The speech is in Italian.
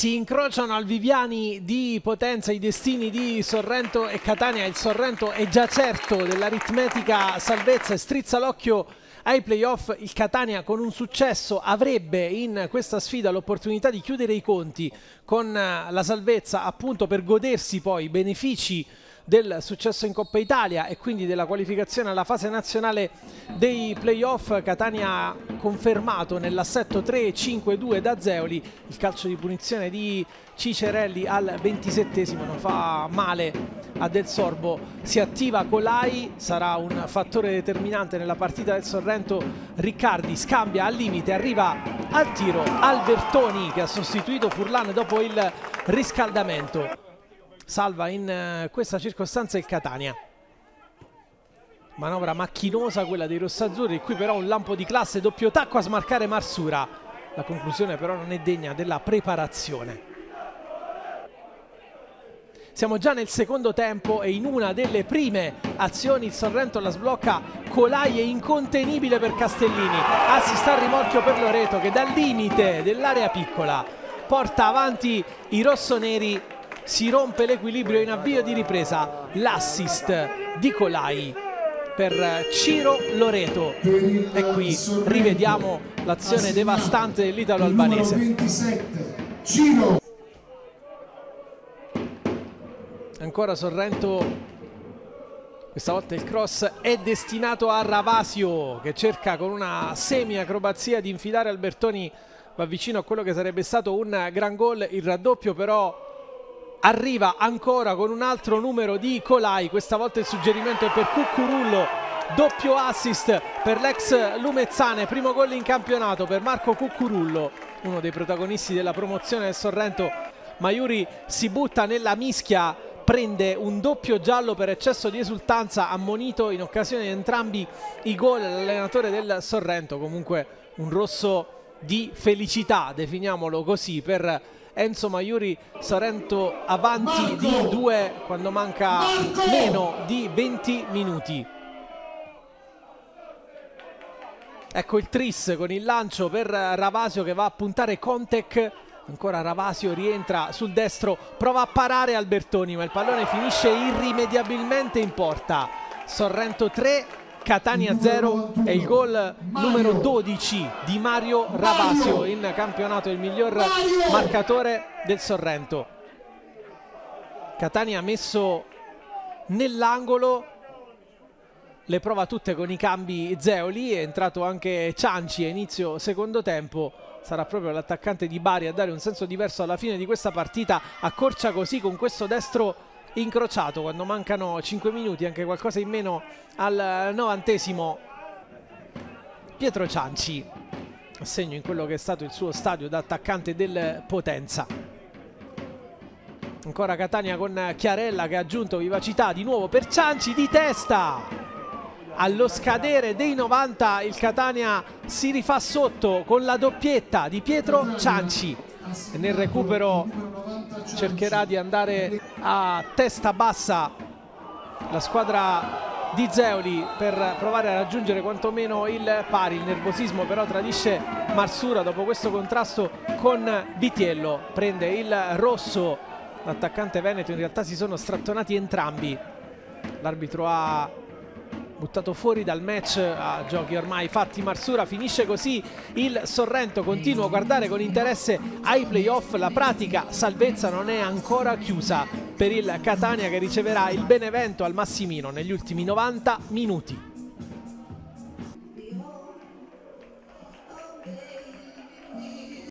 Si incrociano al Viviani di Potenza i destini di Sorrento e Catania. Il Sorrento è già certo dell'aritmetica salvezza e strizza l'occhio ai playoff. Il Catania con un successo avrebbe in questa sfida l'opportunità di chiudere i conti con la salvezza, appunto per godersi poi i benefici del successo in Coppa Italia e quindi della qualificazione alla fase nazionale dei playoff. Catania ha confermato nell'assetto 3-5-2 da Zeoli. Il calcio di punizione di Cicerelli al 27esimo non fa male a Del Sorbo. Si attiva Colai, sarà un fattore determinante nella partita del Sorrento. Riccardi scambia al limite, arriva al tiro Albertoni che ha sostituito Furlan dopo il riscaldamento. Salva in questa circostanza il Catania. Manovra macchinosa quella dei rossazzurri, qui però un lampo di classe, doppio tacco a smarcare Marsura. La conclusione però non è degna della preparazione. Siamo già nel secondo tempo e in una delle prime azioni il Sorrento la sblocca. Colai è incontenibile per Castellini, assist al rimorchio per Loreto che dal limite dell'area piccola porta avanti i rossoneri. Si rompe l'equilibrio in avvio di ripresa, l'assist di Colai per Ciro Loreto e qui rivediamo l'azione devastante dell'italo albanese. Ancora Sorrento, questa volta il cross è destinato a Ravasio che cerca con una semi-acrobazia di infilare Albertoni, va vicino a quello che sarebbe stato un gran gol. Il raddoppio però arriva ancora con un altro numero di Colai, questa volta il suggerimento è per Cuccurullo, doppio assist per l'ex Lumezzane, primo gol in campionato per Marco Cuccurullo, uno dei protagonisti della promozione del Sorrento. Maiuri si butta nella mischia, prende un doppio giallo per eccesso di esultanza, ammonito in occasione di entrambi i gol l'allenatore del Sorrento. Comunque un rosso di felicità, definiamolo così, per Enzo Maiuri. Sorrento avanti di 2 quando manca meno di 20 minuti. Ecco il tris con il lancio per Ravasio che va a puntare Contek. Ancora Ravasio rientra sul destro, prova a parare Albertoni ma il pallone finisce irrimediabilmente in porta. Sorrento 3, Catania 0 è il gol numero 12 di Mario Ravasio, in campionato il miglior marcatore del Sorrento. Catania messo nell'angolo, le prova tutte con i cambi Zeoli, è entrato anche Cianci a inizio secondo tempo. Sarà proprio l'attaccante di Bari a dare un senso diverso alla fine di questa partita. Accorcia così con questo destro incrociato quando mancano 5 minuti, anche qualcosa in meno al 90esimo. Pietro Cianci, a segno in quello che è stato il suo stadio da attaccante del Potenza. Ancora Catania con Chiarella che ha aggiunto vivacità di nuovo per Cianci di testa. Allo scadere dei 90 il Catania si rifà sotto con la doppietta di Pietro Cianci e nel recupero cercherà di andare a testa bassa la squadra di Zeoli per provare a raggiungere quantomeno il pari. Il nervosismo però tradisce Marsura dopo questo contrasto con Vitiello, prende il rosso l'attaccante veneto. In realtà si sono strattonati entrambi, l'arbitro ha buttato fuori dal match a giochi ormai fatti Marsura. Finisce così il Sorrento, continua a guardare con interesse ai playoff. La pratica salvezza non è ancora chiusa per il Catania che riceverà il Benevento al Massimino negli ultimi 90 minuti.